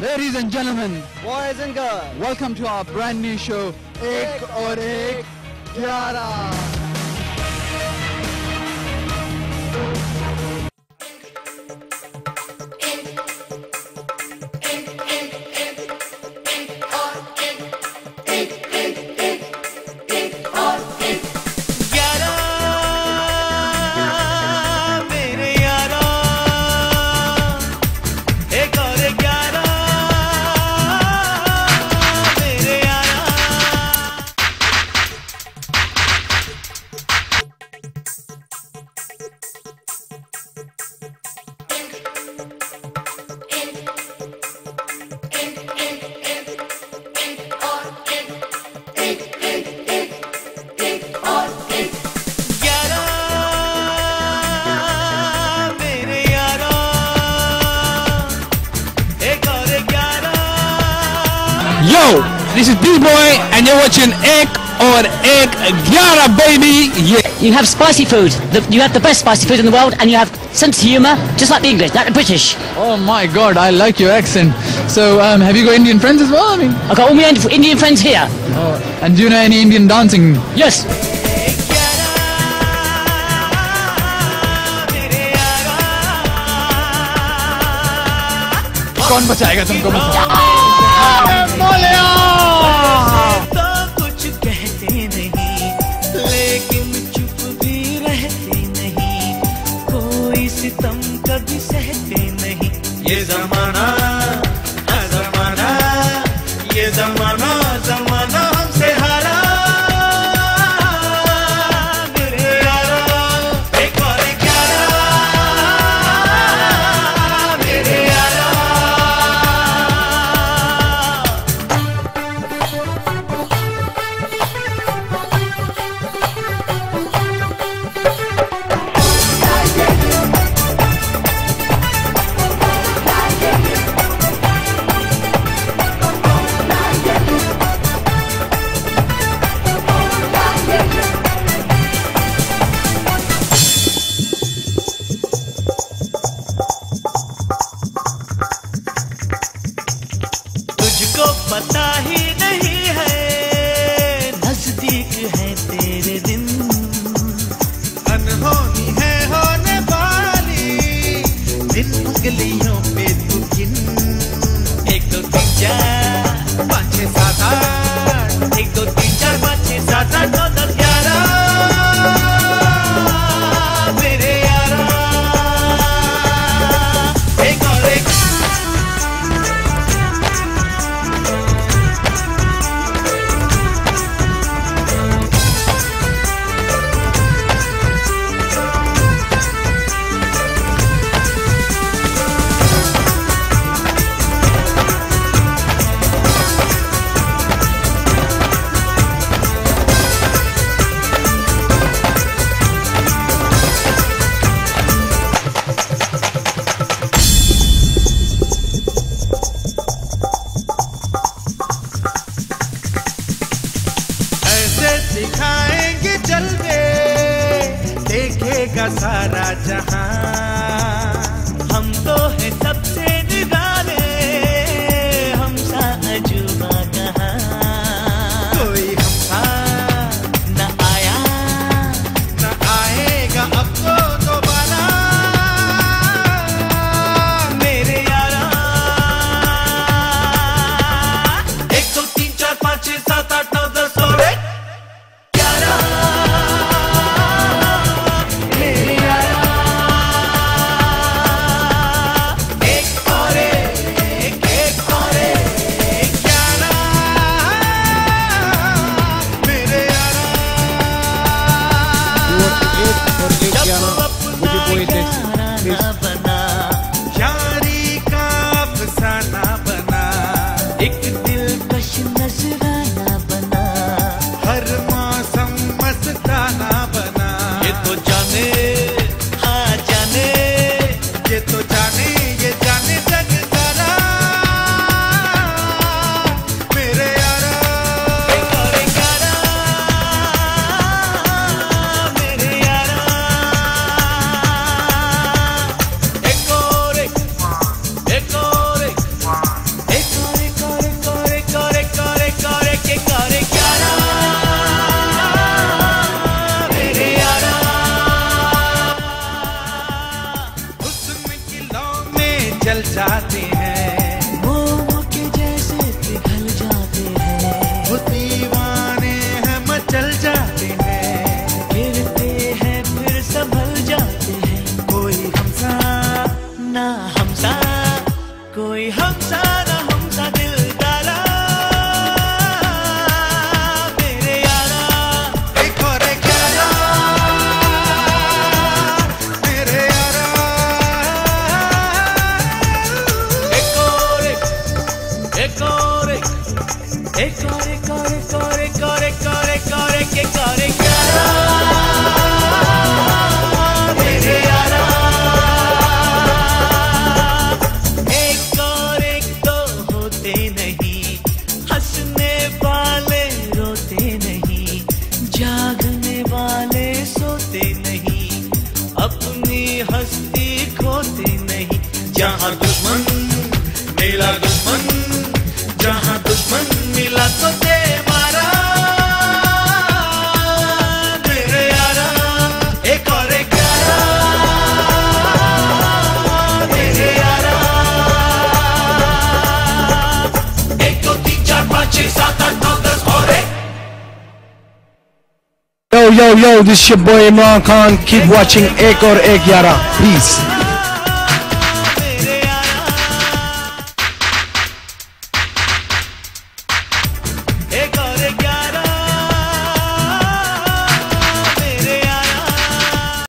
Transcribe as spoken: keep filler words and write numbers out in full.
Ladies and gentlemen, boys and girls, welcome to our brand new show, एक और एक ग्यारह. Yo, this is B-Boy and you're watching Ek or Ek Gyara, baby. Yeah. You have spicy food. The, you have the best spicy food in the world, and you have sense of humour, just like the English, like the British. Oh my God, I like your accent. So, um, have you got Indian friends as well? I mean, I've got all my Indian friends here. oh, and do you know any Indian dancing? Yes. कौन बचाएगा तुमको? तो कुछ कहते नहीं, लेकिन चुप भी रहते नहीं, कोई सितम कभी सहते नहीं. ये जमाना जमाना ये जमाना जमाना हमसे हारा. मेरे यारा एक और एक ग्यारह, मेरे यारा. तुझको पता ही नहीं है, नजदीक है तेरे दिन, अनहोनी है होने वाली, दिन उंगलियों पे तू गिन. एक दो तीन चार पाँच छः सात आठ, एक दो तीन चार पाँच छः सात आठ नौ दस ग्यारह, मेरे यारा एक और एक. दिखाएंगे जलवे, देखेगा सारा जहां. हम तो है सबसे निराले, हम सा अजूबा कहां. कोई हम सा न आया न आएगा अब तो दोबारा. मेरे यारा एक दो तीन चार पाँच छः सात आठ नौ दस और एक ग्यारह, मेरे यारा. जाते हैं, मोम के जैसे पिघल जाते हैं, वो दीवाने हैं मचल जाते हैं, गिरते हैं फिर संभल जाते हैं, कोई हमसा ना हमसा, कोई हमसा ना हमसा दिलदारा, मेरे यारा एक और एक यारा, मेरे यारा एक और एक, एक और एक, एक और एक और एक और एक और एक और एक और एक एक और एक यारा, मेरे यारा एक और एक तो होते नहीं, हंसने वाले रोते नहीं, जागने वाले सोते नहीं, अपनी हस्ती खोते नहीं, जहाँ दुश्मन मिला दुश्मन, जहाँ दुश्मन मिला तो दे मारा, मेरे यारा एक और एक यारा, मेरे यारा एक दो तीन चार पाँच छः सात आठ नौ दस और एक। Yo, yo, yo, this is your boy Imran Khan. Keep watching Ek Aur Ek Yara, please.